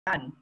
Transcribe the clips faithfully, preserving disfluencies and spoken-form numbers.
Done.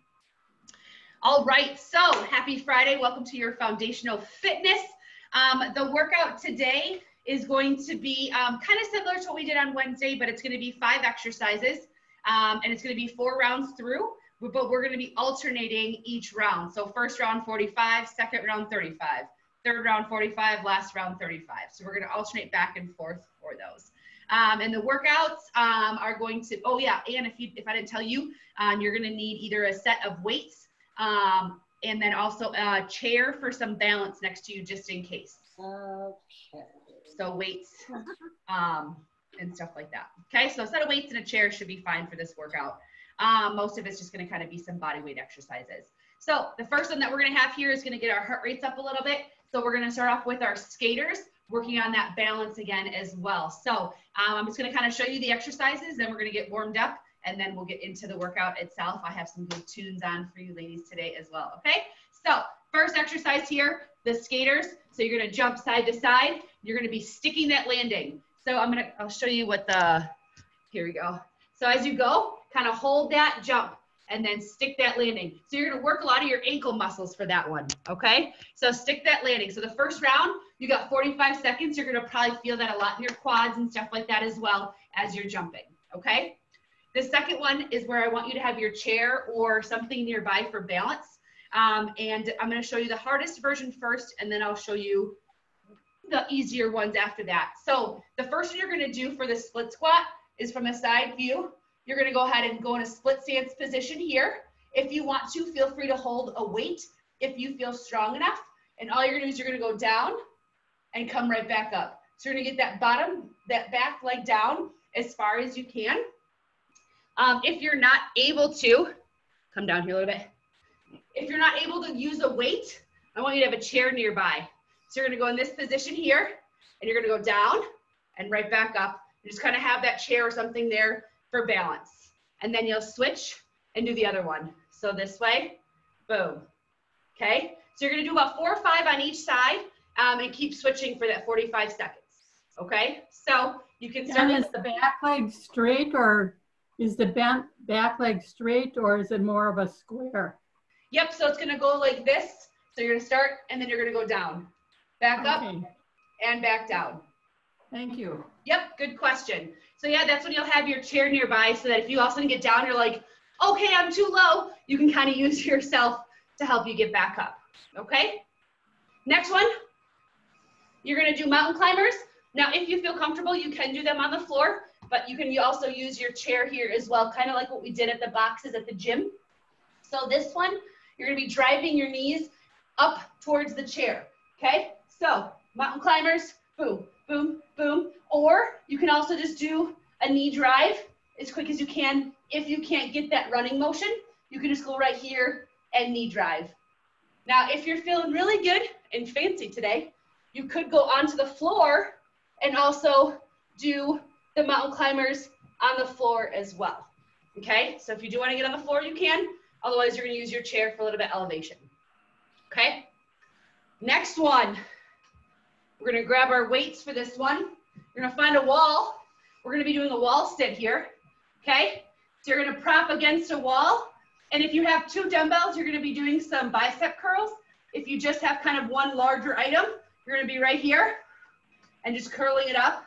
All right, so happy Friday. Welcome to your foundational fitness. Um, the workout today is going to be um, kind of similar to what we did on Wednesday, but it's going to be five exercises, um, and it's going to be four rounds through, but we're going to be alternating each round. So first round forty-five, second round thirty-five, third round forty-five, last round thirty-five. So we're going to alternate back and forth for those. Um, and the workouts um, are going to, oh yeah, and if, you, if I didn't tell you, um, you're going to need either a set of weights um, and then also a chair for some balance next to you just in case. Okay. So weights um, and stuff like that. Okay, so a set of weights and a chair should be fine for this workout. Um, most of it's just going to kind of be some body weight exercises. So the first one that we're going to have here is going to get our heart rates up a little bit. So we're going to start off with our skaters, working on that balance again as well. So um, I'm just going to kind of show you the exercises, then we're going to get warmed up, and then we'll get into the workout itself. I have some good tunes on for you ladies today as well, okay? So first exercise here, the skaters. So you're going to jump side to side. You're going to be sticking that landing. So I'm going to, I'll show you what the, here we go. So as you go, kind of hold that jump and then stick that landing. So you're going to work a lot of your ankle muscles for that one, okay? So stick that landing. So the first round, you got forty-five seconds. You're going to probably feel that a lot in your quads and stuff like that as well as you're jumping, okay? The second one is where I want you to have your chair or something nearby for balance. Um, and I'm going to show you the hardest version first, and then I'll show you the easier ones after that. So the first one you're going to do for the split squat is from a side view. You're going to go ahead and go in a split stance position here. If you want to, feel free to hold a weight if you feel strong enough. And all you're going to do is you're going to go down and come right back up. So you're going to get that bottom, that back leg down as far as you can. Um, if you're not able to, come down here a little bit. If you're not able to use a weight, I want you to have a chair nearby. So you're going to go in this position here, and you're going to go down and right back up. You just kind of have that chair or something there for balance. And then you'll switch and do the other one. So this way, boom. Okay? So you're going to do about four or five on each side um, and keep switching for that forty-five seconds. Okay? So you can start. And is the back leg straight, or is the back, back leg straight, or is it more of a square? Yep, so it's going to go like this. So you're going to start and then you're going to go down. Back up Okay. and back down. Thank you. Yep, good question. So yeah, that's when you'll have your chair nearby so that if you all of a sudden get down, you're like, okay, I'm too low. You can kind of use yourself to help you get back up, okay? Next one, you're gonna do mountain climbers. Now, if you feel comfortable, you can do them on the floor, but you can also use your chair here as well, kind of like what we did at the boxes at the gym. So this one, you're gonna be driving your knees up towards the chair, okay? So mountain climbers, boom, boom, boom. Or you can also just do a knee drive as quick as you can. If you can't get that running motion, you can just go right here and knee drive. Now, if you're feeling really good and fancy today, you could go onto the floor and also do the mountain climbers on the floor as well. Okay, so if you do want to get on the floor, you can. Otherwise, you're going to use your chair for a little bit of elevation. Okay, next one. We're going to grab our weights for this one. You're going to find a wall. We're going to be doing a wall sit here, okay? So you're going to prop against a wall. And if you have two dumbbells, you're going to be doing some bicep curls. If you just have kind of one larger item, you're going to be right here and just curling it up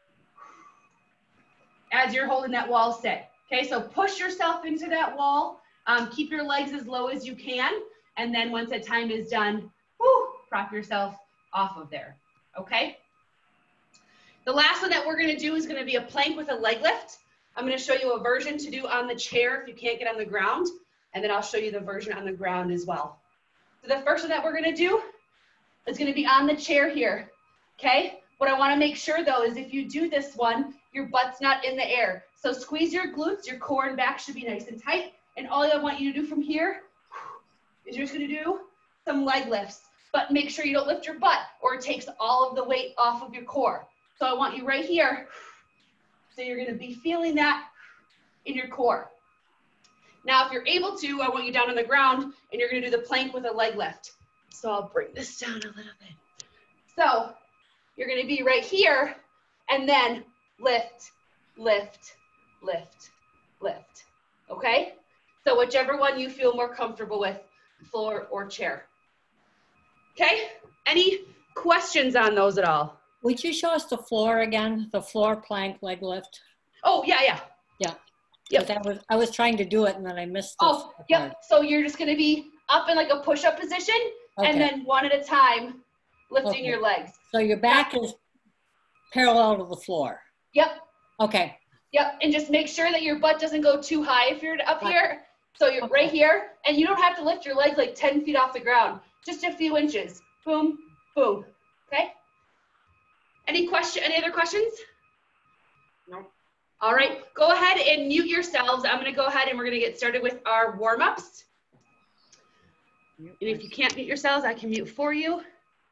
as you're holding that wall sit. Okay, so push yourself into that wall. Um, keep your legs as low as you can. And then once that time is done, whoo, prop yourself off of there. Okay? The last one that we're going to do is going to be a plank with a leg lift. I'm going to show you a version to do on the chair if you can't get on the ground, and then I'll show you the version on the ground as well. So the first one that we're going to do is going to be on the chair here, okay? What I want to make sure, though, is if you do this one, your butt's not in the air. So squeeze your glutes, your core and back should be nice and tight, and all I want you to do from here is you're just going to do some leg lifts, but make sure you don't lift your butt or it takes all of the weight off of your core. So I want you right here. So you're gonna be feeling that in your core. Now, if you're able to, I want you down on the ground and you're gonna do the plank with a leg lift. So I'll bring this down a little bit. So you're gonna be right here and then lift, lift, lift, lift, okay? So whichever one you feel more comfortable with, floor or chair. Okay, any questions on those at all? Would you show us the floor again, the floor plank leg lift? Oh, yeah, yeah. Yeah. Yep. I was, I was trying to do it and then I missed this. Oh, yep. So you're just gonna be up in like a push-up position, okay, and then one at a time, lifting okay. your legs. So your back yeah. is parallel to the floor. Yep. Okay. Yep, and just make sure that your butt doesn't go too high if you're up here. So you're okay. right here, and you don't have to lift your legs like ten feet off the ground, just a few inches. Boom, boom, okay? Any question, any other questions? No. All right, go ahead and mute yourselves. I'm gonna go ahead and we're gonna get started with our warm-ups. And if you can't mute yourselves, I can mute for you.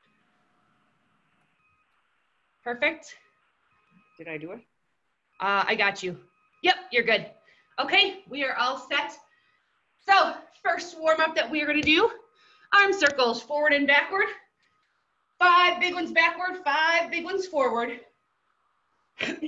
Perfect. Did I do it? Uh, I got you. Yep, you're good. Okay, we are all set. So first warm-up that we are gonna do, arm circles, forward and backward. Five big ones backward, five big ones forward. Let's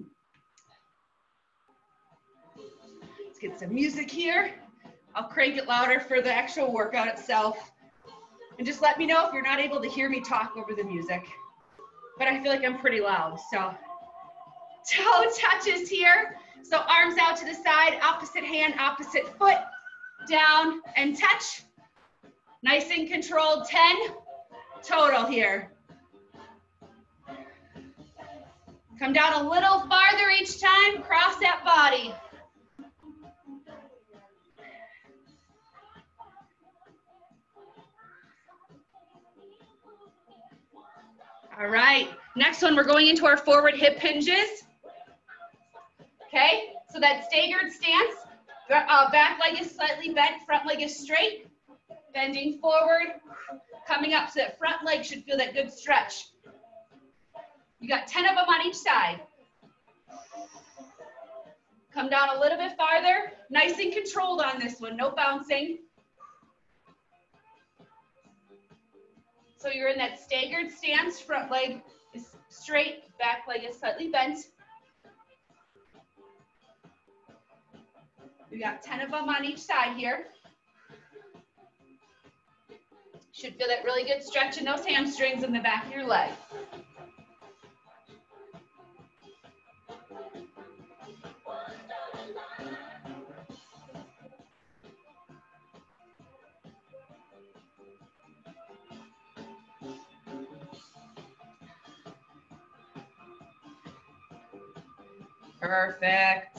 get some music here. I'll crank it louder for the actual workout itself. And just let me know if you're not able to hear me talk over the music. But I feel like I'm pretty loud, so. Toe touches here. So arms out to the side, opposite hand, opposite foot, down and touch. Nice and controlled, ten total here. Come down a little farther each time, cross that body. All right, next one, we're going into our forward hip hinges. Okay, so that staggered stance, uh, back leg is slightly bent, front leg is straight, bending forward, coming up, so that front leg should feel that good stretch. You got ten of them on each side. Come down a little bit farther, nice and controlled on this one, no bouncing. So you're in that staggered stance, front leg is straight, back leg is slightly bent. We got ten of them on each side here. Should feel that really good stretch in those hamstrings in the back of your leg. Perfect.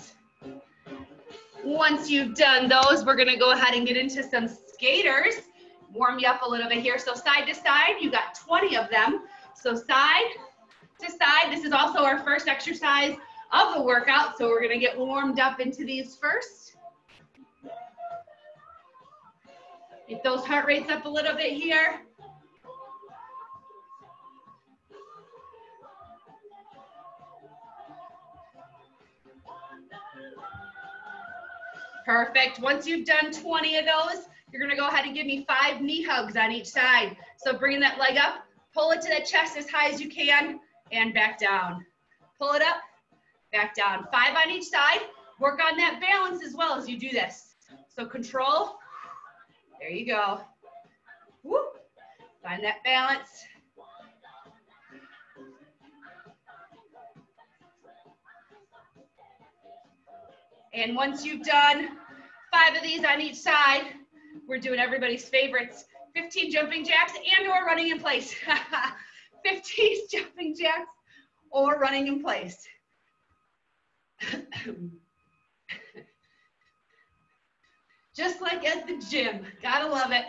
Once you've done those, we're gonna go ahead and get into some skaters. Warm you up a little bit here. So side to side, you got twenty of them. So side to side, this is also our first exercise of the workout. So we're gonna get warmed up into these first. Get those heart rates up a little bit here. Perfect. Once you've done twenty of those, you're gonna go ahead and give me five knee hugs on each side. So bringing that leg up, pull it to the chest as high as you can, and back down. Pull it up, back down. Five on each side. Work on that balance as well as you do this. So control, there you go. Whoop. Find that balance. And once you've done five of these on each side, we're doing everybody's favorites, fifteen jumping jacks and or running in place. fifteen jumping jacks or running in place. Just like at the gym, gotta love it.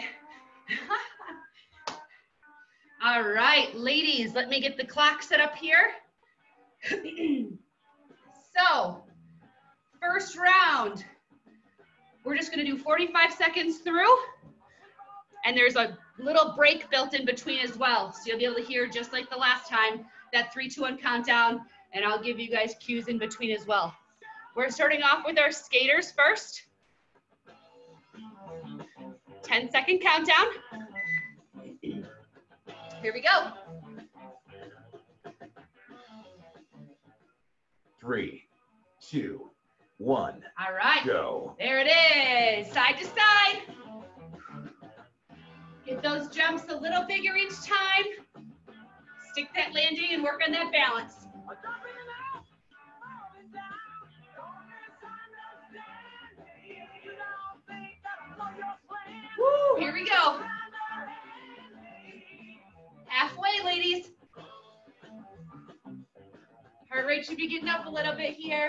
All right, ladies, let me get the clock set up here. So, first round, we're just gonna do forty-five seconds through, and there's a little break built in between as well. So you'll be able to hear, just like the last time, that three, two, one countdown, and I'll give you guys cues in between as well. We're starting off with our skaters first. ten second countdown. Here we go. Three, two, one. All right. Go. There it is. Side to side. Get those jumps a little bigger each time. Stick that landing and work on that balance. Woo, here we go. Halfway, ladies. Heart rate should be getting up a little bit here.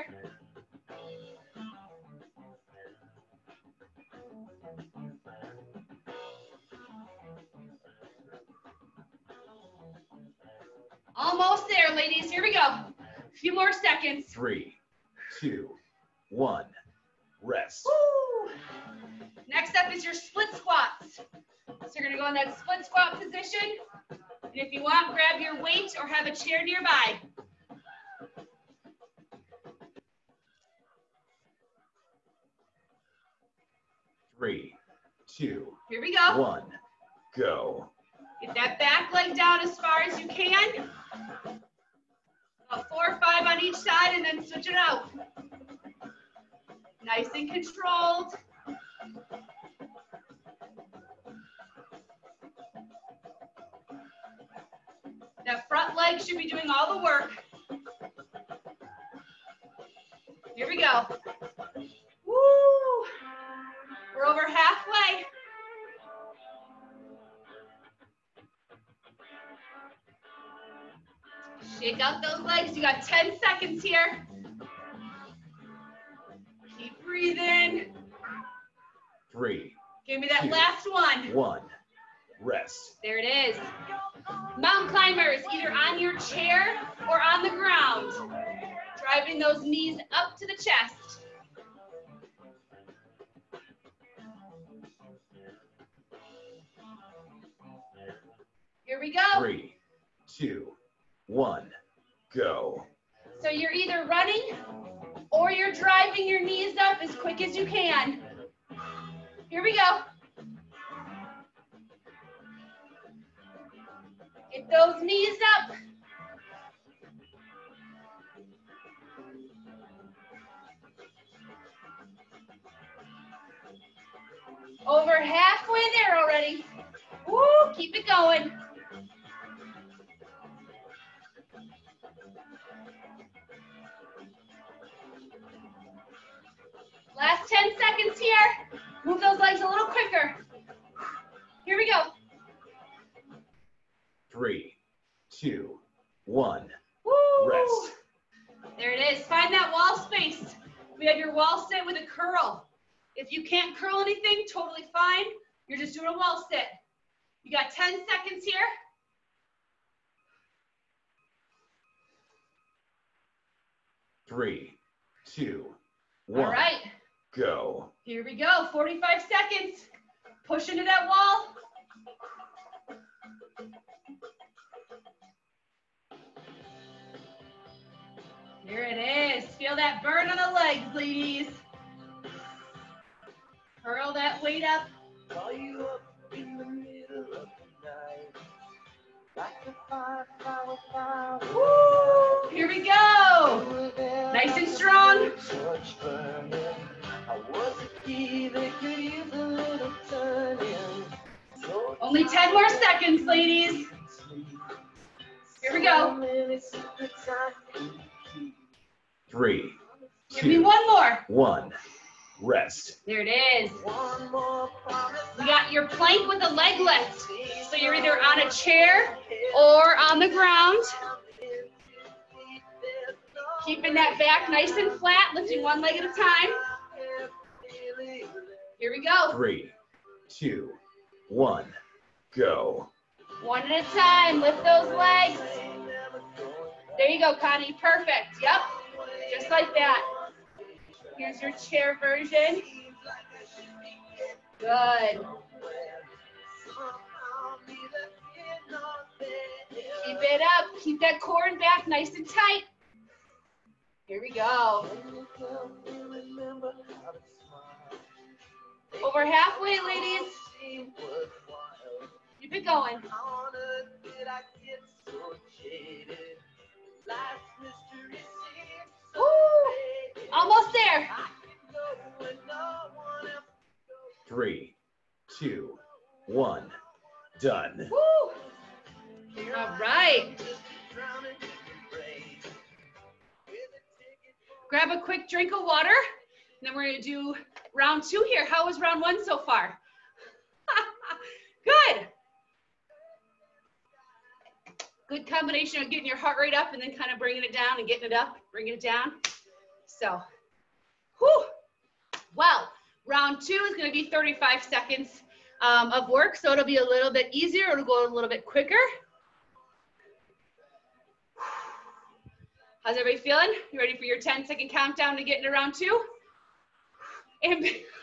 Almost there, ladies. Here we go. A few more seconds. Three, two, one. Rest. Woo. Next up is your split squats. So you're going to go in that split squat position. And if you want, grab your weight or have a chair nearby. Three, two, Here we go. one. Go. Get that back leg down as far as you can. About four or five on each side and then switch it out. Nice and controlled. That front leg should be doing all the work. Here we go. Woo! We're over halfway. Shake out those legs. You got ten seconds here. Keep breathing. Three. Give me that two, last one. One. Rest. There it is. Mountain climbers, either on your chair or on the ground. Driving those knees up to the chest. Here we go. Three, two, one. Go. So you're either running or you're driving your knees up as quick as you can. Here we go. Get those knees up. Over halfway there already. Woo, keep it going. Last ten seconds here. Move those legs a little quicker. Here we go. Three, two, one. Woo! Rest. There it is. Find that wall space. We have your wall sit with a curl. If you can't curl anything, totally fine. You're just doing a wall sit. You got ten seconds here. Three, two, one. All right. Go. Here we go. forty-five seconds. Push into that wall. Here it is. Feel that burn on the legs, ladies. Curl that weight up. Call you up in the middle of the night, like a firefly without a Woo! Here we go. Nice and strong. torch burning. I was a key that could use a little turning. So Only ten more seconds, ladies. Here we go. many secrets I could keep. Three, Give me two, one more. one. Rest. There it is. One more promise. We got your plank with a leg lift. So you're either on a chair or on the ground. Keeping that back nice and flat, lifting one leg at a time. Here we go. Three, two, one. Go. One at a time. Lift those legs. There you go, Connie. Perfect. Yep. Just like that. Here's your chair version. Good. Keep it up. Keep that core and back nice and tight. Here we go. Over halfway, ladies. Keep it going. Woo! Almost there. Three, two, one, done. Woo! All right. Grab a quick drink of water, and then we're gonna do round two here. How was round one so far? Good. Good combination of getting your heart rate up and then kind of bringing it down and getting it up, bringing it down. So, whew. Well, round two is gonna be thirty-five seconds um, of work, so it'll be a little bit easier, it'll go a little bit quicker. How's everybody feeling? You ready for your ten second countdown to get into round two? And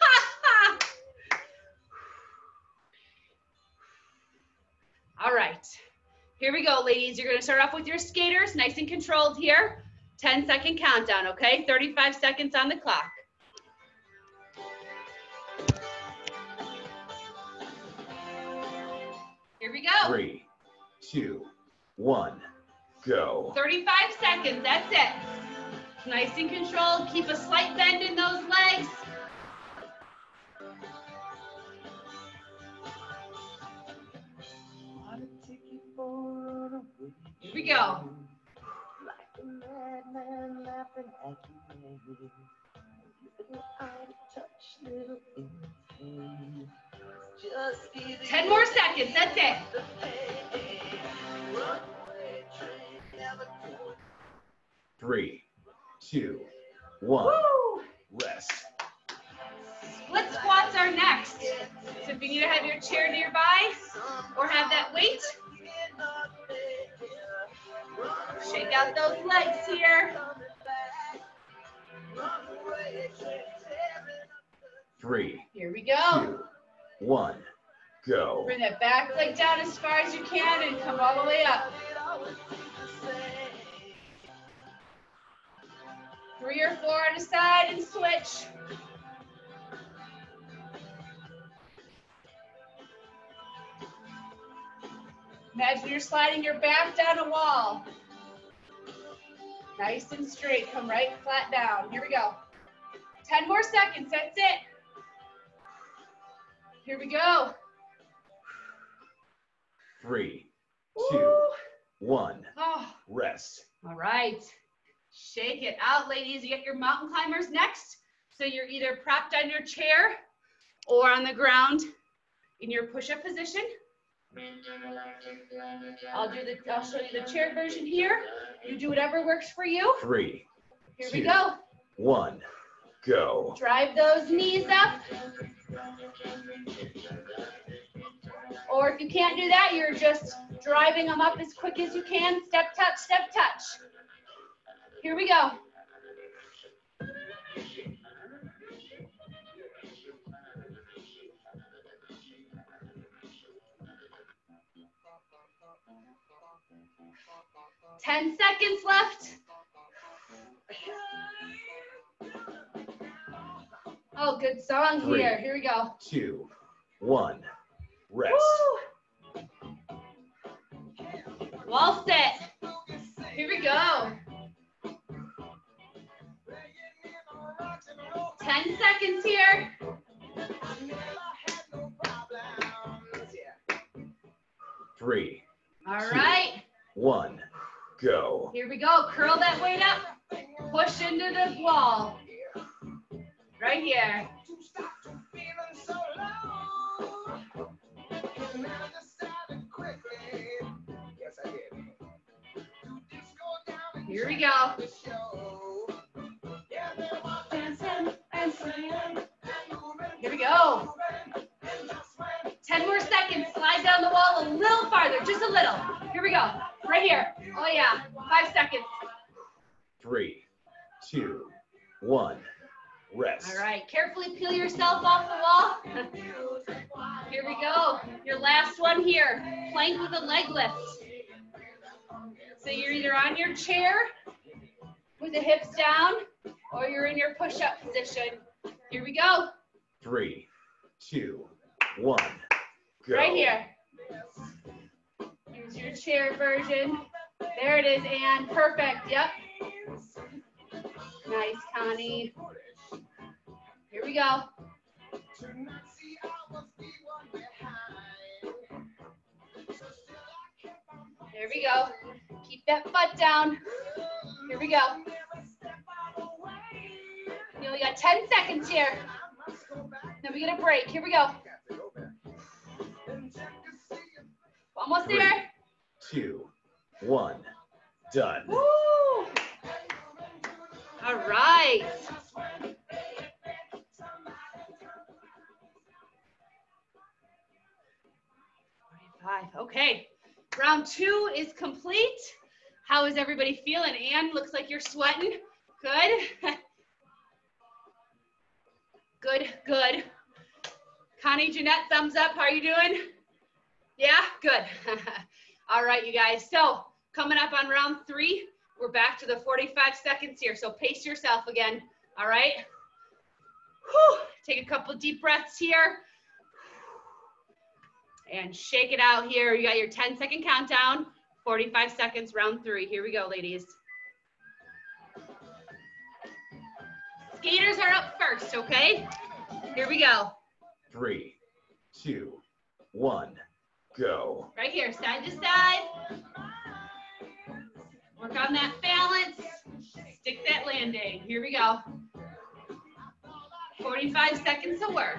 all right, here we go, ladies. You're gonna start off with your skaters, nice and controlled here. ten second countdown, okay? thirty-five seconds on the clock. Here we go. Three, two, one, go. thirty-five seconds, that's it. Nice and controlled, keep a slight bend in those legs. Here we go. ten more seconds, that's it. Three, two, one, Woo! rest. Split squats are next. So if you need to have your chair nearby or have that weight, shake out those legs here. Three, Here we go. two, one, go. Bring that back leg down as far as you can and come all the way up. Three or four on a side and switch. Imagine you're sliding your back down a wall. Nice and straight, come right flat down. Here we go. ten more seconds, that's it. Here we go. Three, Woo. two, one, Oh, rest. all right. Shake it out, ladies. You get your mountain climbers next. So you're either propped on your chair or on the ground in your push-up position. I'll do the, I'll show you the chair version here. You do whatever works for you. Three, Here two, we go. one, go. Drive those knees up. Or if you can't do that, you're just driving them up as quick as you can. Step, touch, step, touch. Here we go. ten seconds left. Oh, good song Three, here. Here we go. Two, one, rest. Woo! Wall set. Here we go. ten seconds here. Three, All Two. right. one, go. Here we go. Curl that weight up. Push into the wall. Right here. Here we go. Here we go. ten more seconds. Slide down the wall a little farther, just a little. Here we go. Right here. Oh yeah. Five seconds. Three, two, one, rest. All right. Carefully peel yourself off the wall. Here we go. Your last one here. Plank with a leg lift. So you're either on your chair with the hips down or you're in your push-up position. Here we go. Three, two, one, go. Right here. Here's your chair version. There it is, Anne. Perfect. Yep. Nice, Connie. Here we go. There we go. Keep that butt down. Here we go. You only got ten seconds here. Then we get a break. Here we go. Almost Three, there. two, one, done. Woo! All right. forty-five. Okay. Round two is complete. How is everybody feeling? Ann, looks like you're sweating. Good. Good, good. Connie, Jeanette, thumbs up. How are you doing? Yeah, good. All right, you guys. So coming up on round three, we're back to the forty-five seconds here. So pace yourself again. All right. Whew. Take a couple deep breaths here. And shake it out here. You got your ten second countdown. forty-five seconds, round three. Here we go, ladies. Skaters are up first, okay? Here we go. Three, two, one, go. Right here, side to side. Work on that balance. Stick that landing. Here we go. forty-five seconds to work.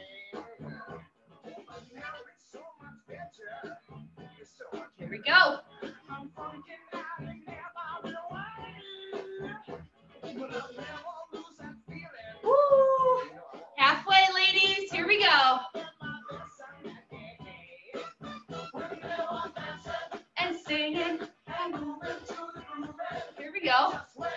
Here we go. Woo! Halfway, ladies. Here we go. And singing. Here we go.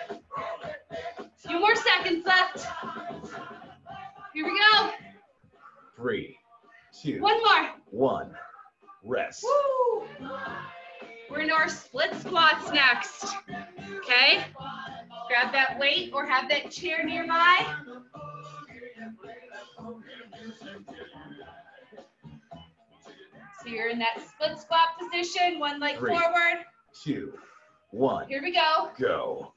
A few more seconds left. Here we go. Three, two, One more. one, rest. Woo! We're into our split squats next. Okay? Grab that weight or have that chair nearby. So you're in that split squat position, one leg Three. forward. Two, one, Here we go. go.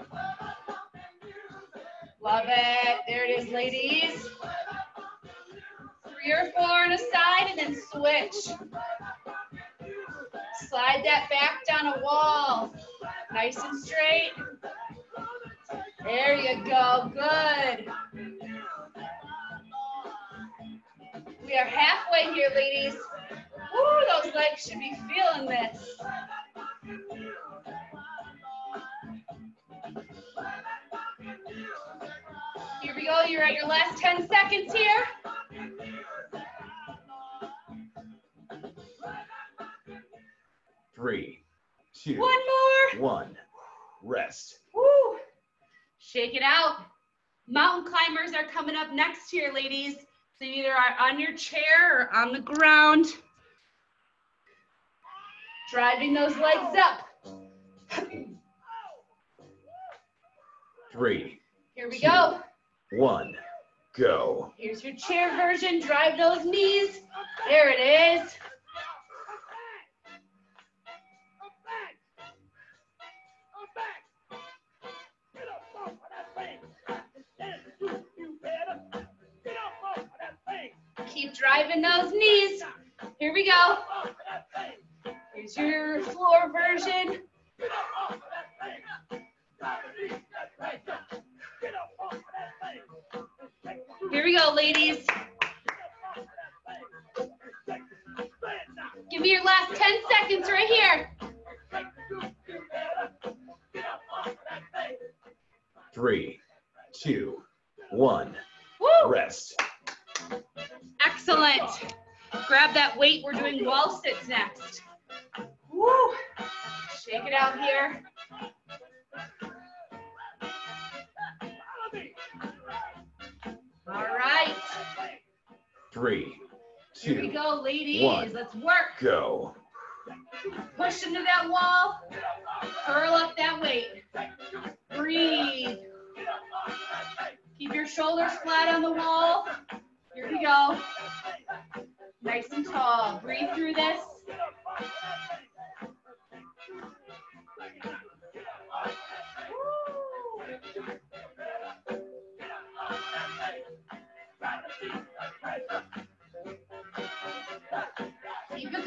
Love it. There it is, ladies. Three or four on a side and then switch. Slide that back down a wall. Nice and straight. There you go. Good. We are halfway here, ladies. Woo, those legs should be feeling this. Here we go. You're at your last ten seconds here. Three, two, One more. one, rest. Woo. Shake it out. Mountain climbers are coming up next here, ladies. So you either are on your chair or on the ground. Driving those legs up. Three, Here we Two. go. one, go. Here's your chair version. Drive those knees. There it is. Keep driving those knees. Here we go. Here's your floor version. Here we go, ladies. Give me your last ten seconds right here. Three, two, one, Woo! rest. Excellent. Grab that weight. We're doing wall sits next. Woo! Shake it out here. All right. Three, Here we two, go, ladies. one. Let's work. go. Push into that wall. Curl up that weight. Breathe. Keep your shoulders flat on the wall. Here we go. Nice and tall. Breathe through this. Woo.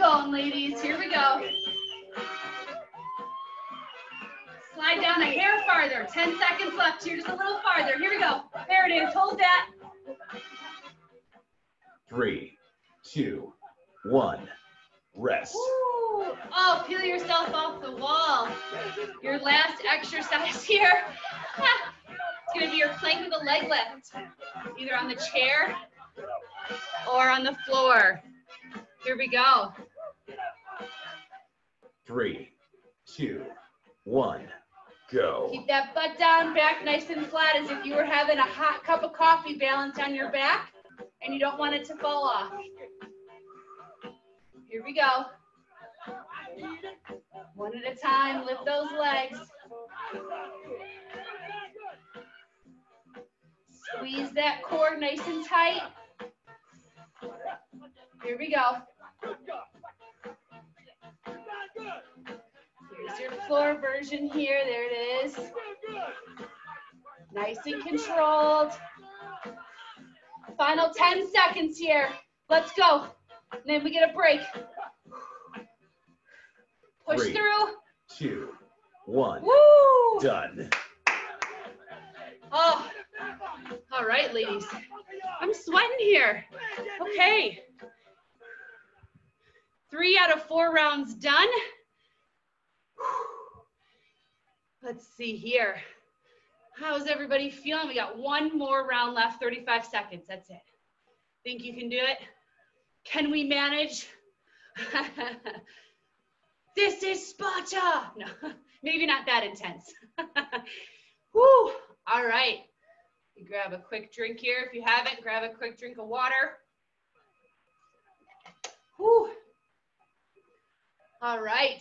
bone, ladies. Here we go. Slide down a hair farther. ten seconds left here, just a little farther. Here we go. There it is. Hold that. Three, two, one. Rest. Woo. Oh, peel yourself off the wall. Your last exercise here. It's going to be your plank with a leg lift, either on the chair or on the floor. Here we go. Three, two, one. Go. Keep that butt down, back nice and flat, as if you were having a hot cup of coffee balanced on your back and you don't want it to fall off. Here we go. One at a time, lift those legs. Squeeze that core nice and tight. Here we go. Here's your floor version here. There it is. Nice and controlled. Final ten seconds here. Let's go. And then we get a break. Push Three, through. Two, one. Woo! Done. Oh, all right, ladies. I'm sweating here. Okay. Three out of four rounds done. Let's see here. How's everybody feeling? We got one more round left, thirty-five seconds. That's it. Think you can do it? Can we manage? This is Sparta. No, maybe not that intense. Woo. All right. You grab a quick drink here. If you haven't, grab a quick drink of water. Woo. All right.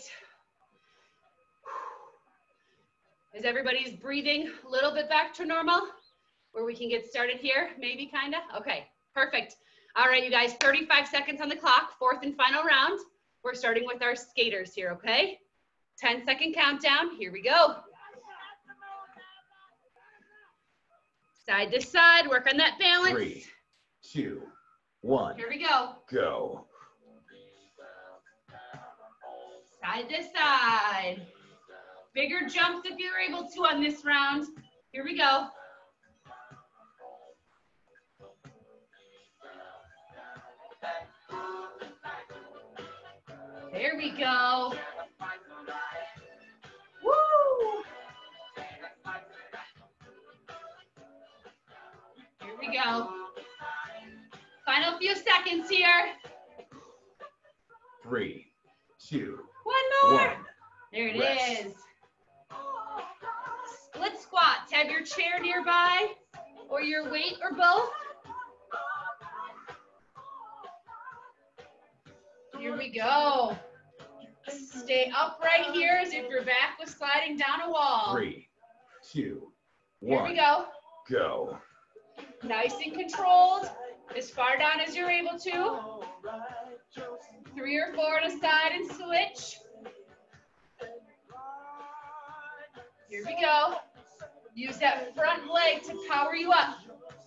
Is everybody's breathing a little bit back to normal? Where we can get started here, maybe, kind of? Okay, perfect. All right, you guys, thirty-five seconds on the clock, fourth and final round. We're starting with our skaters here, okay? ten second countdown, here we go. Side to side, work on that balance. Three, two, one. Here we go. Go. Side to side. Bigger jumps if you're able to on this round. Here we go. There we go. Woo! Here we go. Final few seconds here. Three, two, One more. one. There it Rest. is. Split squats. Have your chair nearby or your weight or both. Here we go. Stay upright here as if your back was sliding down a wall. Three, two, Here one. we go. Go. Nice and controlled. As far down as you're able to. Three or four on a side and switch. Here we go. Use that front leg to power you up.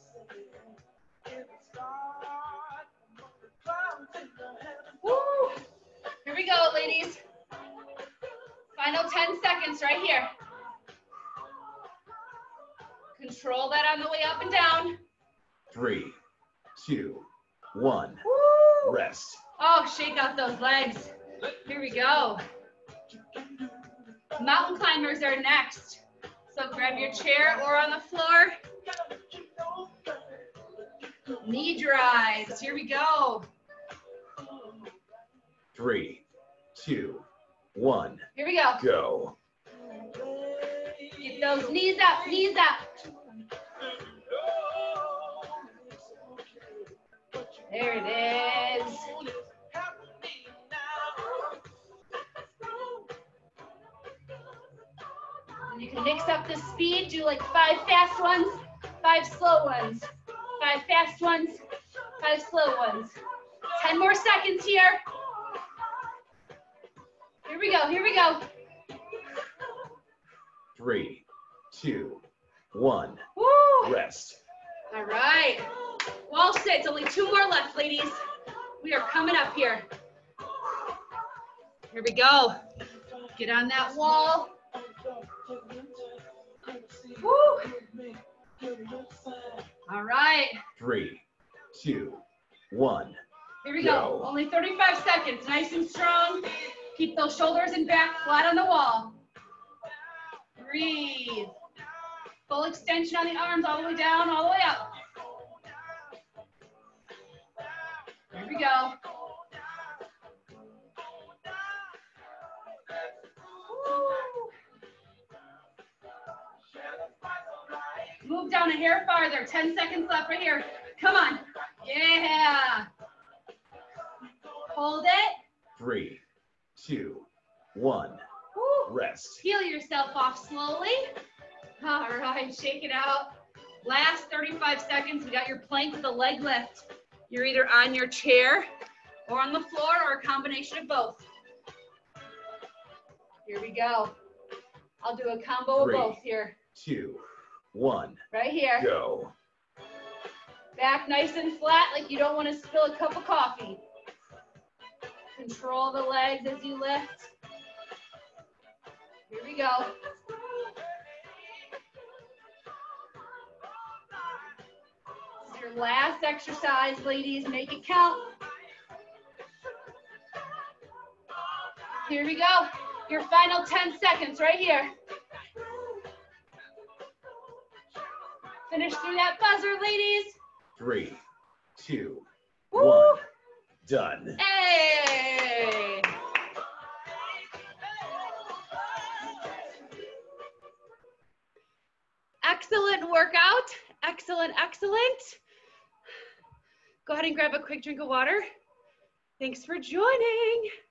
Woo! Here we go, ladies. Final ten seconds right here. Control that on the way up and down. Three, two, one. Woo! Rest. Oh, shake out those legs. Here we go. Mountain climbers are next. So grab your chair or on the floor. Knee drives. Here we go. Three, two, one. Here we go. Go. Get those knees up, knees up. There it is. And you can mix up the speed, do like five fast ones, five slow ones, five fast ones, five slow ones. ten more seconds here. Here we go, here we go. Three, two, one. Woo! Rest. All right. Wall sits, only two more left, ladies. We are coming up here. Here we go. Get on that wall. Woo. All right. Three, two, one. Here we go. Go. Only thirty-five seconds. Nice and strong. Keep those shoulders and back flat on the wall. Breathe. Full extension on the arms all the way down, all the way up. Here we go. Woo. Move down a hair farther. ten seconds left right here. Come on. Yeah. Hold it. Three, two, one. Woo. Rest. Peel yourself off slowly. All right, shake it out. Last thirty-five seconds. We got your plank with a leg lift. You're either on your chair or on the floor or a combination of both. Here we go. I'll do a combo Three. of both here. Two, one. Right here. Go. Back nice and flat like you don't want to spill a cup of coffee. Control the legs as you lift. Here we go. This is your last exercise, ladies. Make it count. Here we go. Your final ten seconds right here. Finish through that buzzer, ladies. Three, two, Woo. one. Done. Hey! Excellent workout. Excellent, excellent. Go ahead and grab a quick drink of water. Thanks for joining.